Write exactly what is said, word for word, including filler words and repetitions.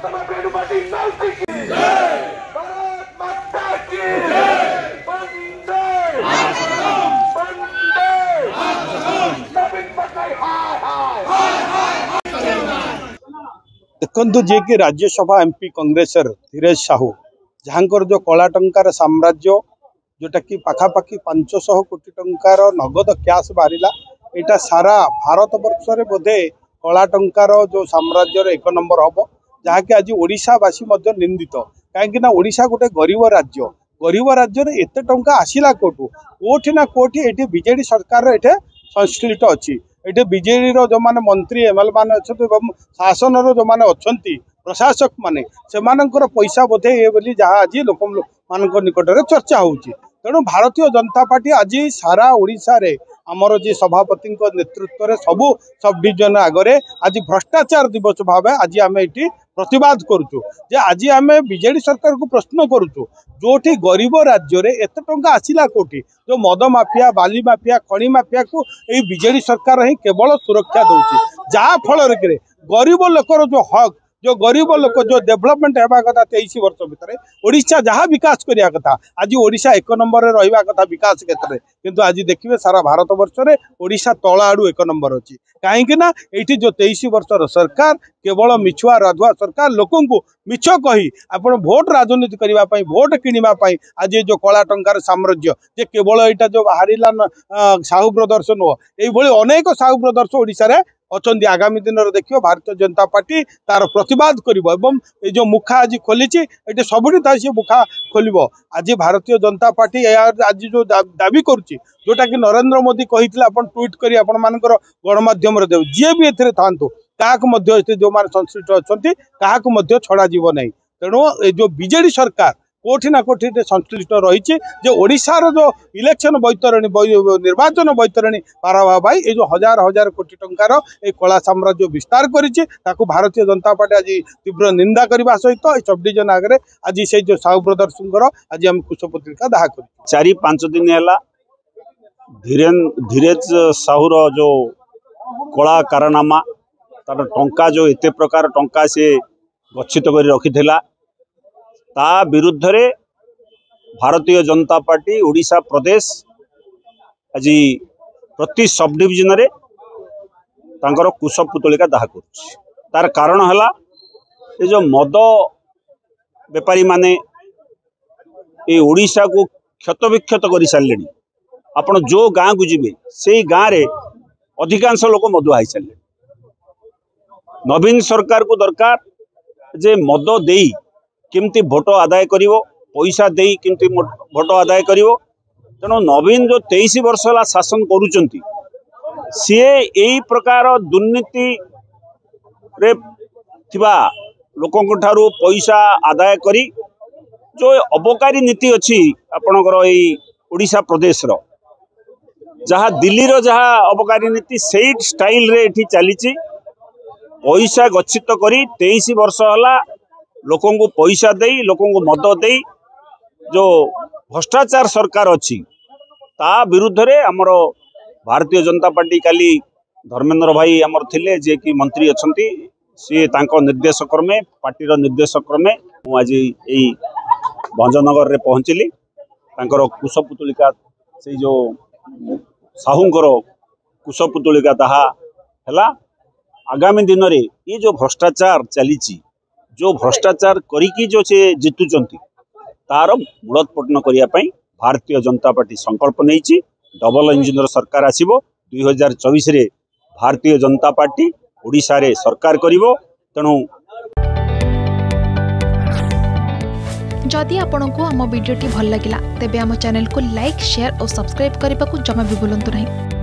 देखु जे कि राज्यसभा एमपी कांग्रेसर धीरेज साहू जहाँकर जो कला टंकार साम्राज्य जोटा कि पाखापाखि पांच सौ कोटी टंकार नगद कैश बाहर यहाँ सारा भारत वर्ष में बोधे कला टंकार जो साम्राज्य एक नंबर हम जहाँकि आज ओडिशावासी निंदित कहीं ओडिशा गोटे गरीब राज्य गरीब राज्य में एत टंका आसला कौटू कोठी ना कोठी ये बीजेडी सरकार ये संश्लिष्ट अच्छी ये बीजेडी जो माने मंत्री एमएल मान अच्छा शासन जो माने अच्छा प्रशासक माने से पैसा बोधे ये बोली जहाँ आज लोक मान निकट में चर्चा होची तेणु भारतीय जनता पार्टी आज सारा ओडिशा रे आमर जी सभापति नेतृत्व में सबू सब डिविजन आगे आज भ्रष्टाचार दिवस भाव आज आम ये प्रतिवाद करुचु जे आज आम बीजेडी सरकार को प्रश्न करुचु जोठी गरीब राज्य रे एत टंका आसला कोठी जो मद माफिया बाली माफिया खणी माफिया को यही बीजेडी सरकार ही केवल सुरक्षा दौर जहाँ फल गरीब लोकर जो हक जो गरीब लोक जो डेवलपमेंट होगा कथा तेईस वर्ष भितर ओडिशा जहाँ विकास करने कथा आज ओडिशा एक नंबर रहा कथा विकास क्षेत्र में किंतु आज देखिए सारा भारत वर्ष में ओडिशा तला आड़ू एक नंबर अच्छी कहीं ये जो तेईस वर्षर सरकार केवल मिछुआ राधुआ सरकार लोक मिछ कही आपण भोट राजनीति करने भोट किणवाई आज जो कला टंकार साम्राज्य जे केवल यहाँ जो बाहर साहू ब्रदर्स नुह ये अनेक साहू ब्रदर्स ओडिशा अच्छा आगामी दिन में देखिए भारतीय जनता पार्टी तार प्रतिवाद करिवो ये जो मुखा आज खोली ये सबुठी था सी मुखा खोल आज भारतीय जनता पार्टी आज जो दाबी करुच्ची जोटा कि नरेंद्र मोदी कही ट्वीट कर गणमाध्यम देव जी भी ए था जो मैंने संश्लिष्ट अच्छा क्या छड़ा जीव ना तेणु जो बीजेडी सरकार कोठी ना कोठी संश्लिष्ट रही ओडिशार जो इलेक्शन बैतरणी निर्वाचन बैतरणी पारा भाई ये जो हजार हजार कोटी टंकार ये कला साम्राज्य विस्तार करिछि ताकू भारतीय जनता पार्टी आज तीव्र निंदा करने सहित सब डिविजन आगे आज से जो साहू ब्रदर्स आज आम कुशपत्रिका दाह कर चारि पांच दिन है धीरेन धीरेज साहूर जो कला कारनामा तार टंका जो एते प्रकार टंका से गच्छित कर रखी ता विरुद्ध रे भारतीय जनता पार्टी ओडिशा प्रदेश आज प्रति सब डिविजन रे तांकर कुशपुतलिका दाह कर तार कारण है ये जो मद बेपारी माने ये ओडिशा को क्षत विक्षत कर सारे आपण जो गाँ को जी से गाँव रे अधिकांश लोक मदुआ हो सारे नवीन सरकार को दरकार जे मद देई केमती भोट आदाय करिवो पैसा देई केमती भोट आदाय करिवो तेणु नवीन जो तेईस वर्ष है शासन करुचंती सी यही प्रकार दुर्नीति रे थिबा लोकन ठारू पैसा आदाय करी जो अबकारी नीति अच्छी आपणकर यही ओडिशा प्रदेश रो जहाँ दिल्ली रो जहाँ अबकारी नीति से स्टाइल रे एठी चली पैसा गच्छित करी तेईस वर्ष है लोकों को पैसा दे लोकों को मद दे जो भ्रष्टाचार सरकार अच्छी ता विरुद्ध रे हमर भारतीय जनता पार्टी काली धर्मेंद्र भाई आमर थिले जे कि मंत्री अच्छी सी तांको निर्देश क्रमे पार्टी रो निर्देश क्रमे मु आज यही भंजनगर रे पहुँचली तांकर कुशपुतलिका से जो साहूंकर कुशपुतलिका दाहा है आगामी दिन में ये जो भ्रष्टाचार चली जो भ्रष्टाचार करिकी जो से जितुचंती तार मूलोत्पाटन करने भारतीय जनता पार्टी संकल्प नहीं डबल इंजिन सरकार आसीबो दुई हजार चौबीस रे भारतीय जनता पार्टी ओडिशा रे सरकार करिवो तेणु जदि आपंक आम भिडी भल लगा तेब आम चैनल को लाइक शेयर और सब्सक्राइब करने को जमा भी भूलु नहीं।